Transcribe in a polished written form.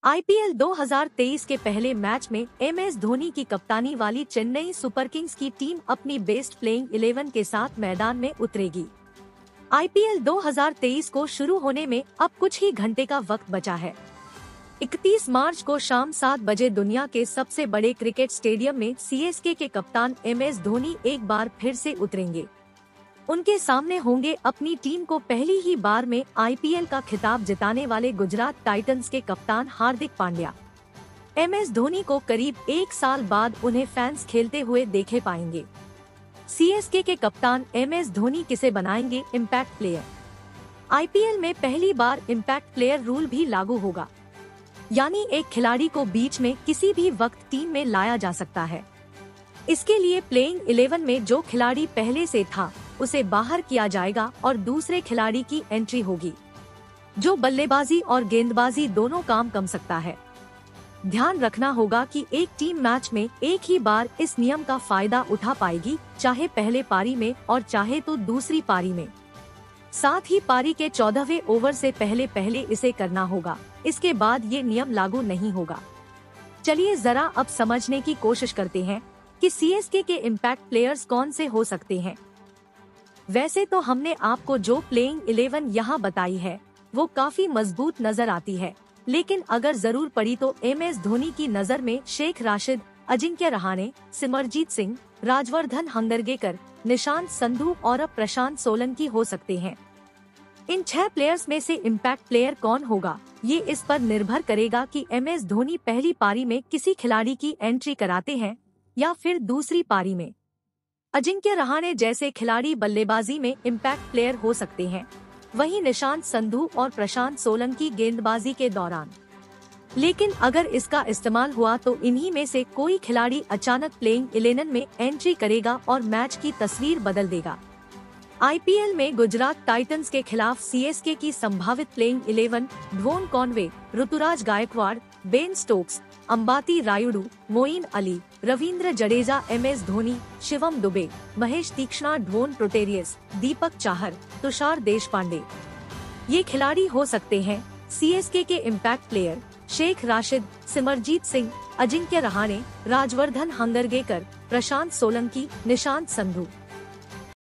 IPL 2023 के पहले match में एमएस धोनी की कप्तानी वाली चेन्नई सुपर किंग्स की टीम अपनी बेस्ट प्लेइंग 11 के साथ मैदान में उतरेगी। आईपीएल 2023 को शुरू होने में अब कुछ ही घंटे का वक्त बचा है। 31 मार्च को शाम 7 बजे दुनिया के सबसे बड़े क्रिकेट स्टेडियम में सीएसके के कप्तान एमएस धोनी एक बार फिर से उतरेंगे। उनके सामने होंगे अपनी टीम को पहली ही बार में आईपीएल का खिताब जिताने वाले गुजरात टाइटंस के कप्तान हार्दिक पांड्या। एमएस धोनी को करीब एक साल बाद उन्हें फैंस खेलते हुए देखे पाएंगे। सीएसके के कप्तान एमएस धोनी किसे बनाएंगे इम्पैक्ट प्लेयर। आईपीएल में पहली बार इम्पैक्ट प्लेयर रूल भी लागू होगा, यानी एक खिलाड़ी को बीच में किसी भी वक्त टीम में लाया जा सकता है। इसके लिए प्लेइंग 11 में जो खिलाड़ी पहले से था उसे बाहर किया जाएगा और दूसरे खिलाड़ी की एंट्री होगी, जो बल्लेबाजी और गेंदबाजी दोनों काम कर सकता है। ध्यान रखना होगा कि एक टीम मैच में एक ही बार इस नियम का फायदा उठा पाएगी, चाहे पहले पारी में और चाहे तो दूसरी पारी में। साथ ही पारी के 14वें ओवर से पहले इसे करना होगा, इसके बाद ये नियम लागू नहीं होगा। चलिए जरा अब समझने की कोशिश करते हैं कि सीएसके के इम्पैक्ट प्लेयर्स कौन से हो सकते हैं। वैसे तो हमने आपको जो प्लेइंग 11 यहाँ बताई है वो काफी मजबूत नजर आती है, लेकिन अगर जरूर पड़ी तो एमएस धोनी की नजर में शेख राशिद, अजिंक्य रहाणे, सिमरजीत सिंह, राजवर्धन हंगरगेकर, निशांत संधू और प्रशांत सोलंकी हो सकते हैं। इन 6 प्लेयर्स में से इम्पैक्ट प्लेयर कौन होगा, ये इस पर निर्भर करेगा कि एमएस धोनी पहली पारी में किसी खिलाड़ी की एंट्री कराते हैं या फिर दूसरी पारी में। अजिंक्य रहाणे जैसे खिलाड़ी बल्लेबाजी में इम्पैक्ट प्लेयर हो सकते हैं, वहीं निशांत संधू और प्रशांत सोलंकी गेंदबाजी के दौरान। लेकिन अगर इसका इस्तेमाल हुआ तो इन्हीं में से कोई खिलाड़ी अचानक प्लेइंग 11 में एंट्री करेगा और मैच की तस्वीर बदल देगा। आईपीएल में गुजरात टाइटंस के खिलाफ सीएसके की संभावित playing 11 Devon Conway, Ruturaj Gaikwad, Ben Stokes, Ambati Rayudu, Moeen Ali, Ravindra Jadeja, MS Dhoni, Shivam Dube, Maheesh Theekshana, Dwaine Pretorius, Deepak Chahar, Tushar Deshpande ये खिलाड़ी हो सकते हैं। सीएसके के इम्पैक्ट प्लेयर शेख राशिद, सिमरजीत सिंह, अजिंक्य रहाणे, राजवर्धन हंगरगेकर, प्रशांत सोलंकी, निशांत संधू।